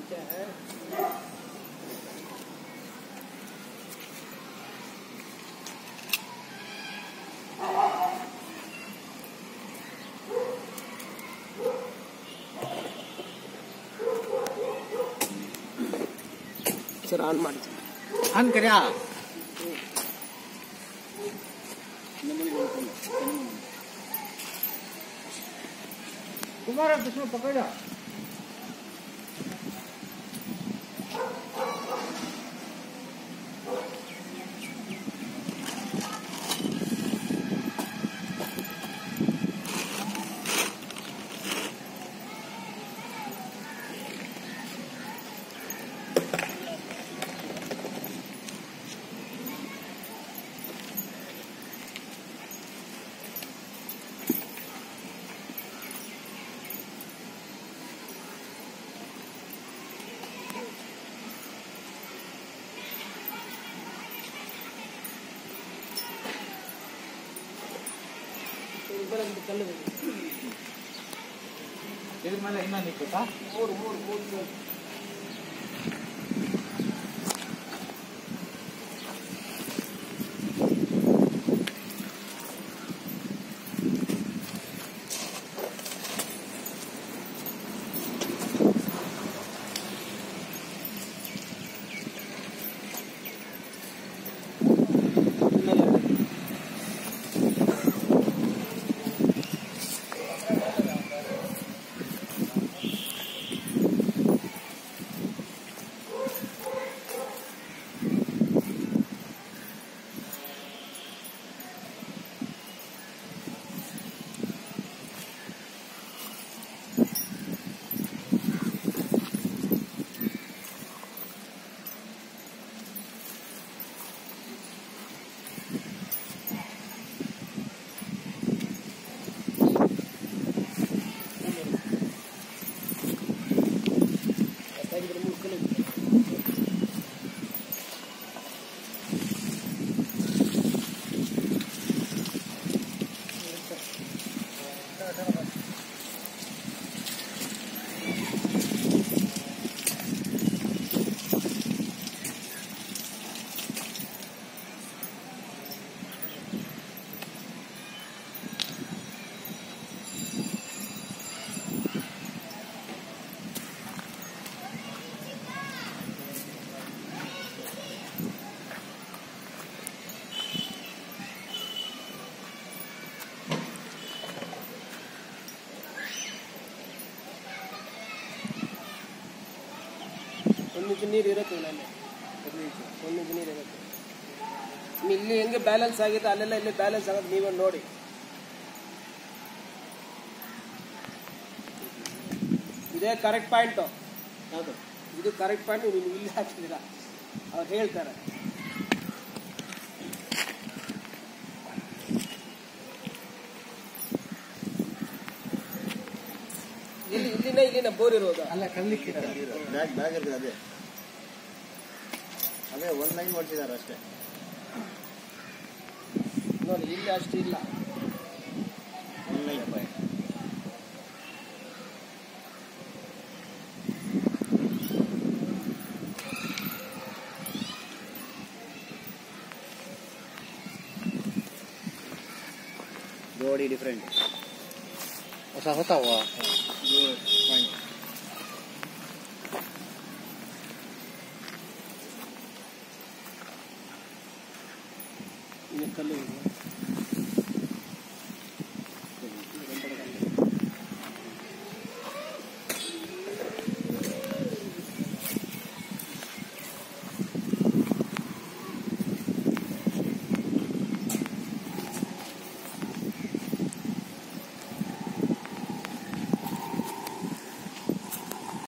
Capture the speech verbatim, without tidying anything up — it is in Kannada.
ಸರ್ ಆನ್ ಮಾಡಿ ಆನ್ ಕರ್ಯಾ कुमार दुश्मन पकड़ा ಇದ್ರ ಮೇಲೆ ಇನ್ನೊಂದು ಇಪ್ಪತ್ತಾ ಮೂರು ಮೂರು ಮೂರು ಒಂದು ನೀರು ಇರುತ್ತೆ ಇಲ್ಲೇ ಒಂದು ನೀರು ಇರುತ್ತೆ ಇಲ್ಲಿ ಹೆಂಗೆ ಬ್ಯಾಲೆನ್ಸ್ ಆಗಿದೆ ಅಲ್ಲೆಲ್ಲ ಇಲ್ಲಿ ಬ್ಯಾಲೆನ್ಸ್ ಆಗೋದು ನೀವೇ ನೋಡಿ ಇದೇ ಕರೆಕ್ಟ್ ಪಾಯಿಂಟು ಯಾವುದು ಇದು ಕರೆಕ್ಟ್ ಪಾಯಿಂಟ್ ನೀವು ಇಲ್ಲಿ ಹಾಕಿದ್ದೀರಾ ಅವ್ರು ಹೇಳ್ತಾರೆ ಇಲ್ಲಿ ಇಲ್ಲಿನ ಇಲ್ಲಿನ ಬೋರ್ ಇರೋದು ಅಲ್ಲ ಕಲ್ಲಿಕ್ಕೆ ಬ್ಯಾಗ್ ಬ್ಯಾಗ್ ಇರ್ತದೆ ಅದೇ ಅದೇ ಒಂದು ಲೈನ್ ಮಾಡ್ತಿದ್ದಾರೆ ಅಷ್ಟೇ ನೋಡಿ ಇಲ್ಲಿ ಅಷ್ಟು ಇಲ್ಲ ಒಂದು ಲೈನ್ बॉडी डिफरेंट ऐसा होता हुआ पॉइंट ये कल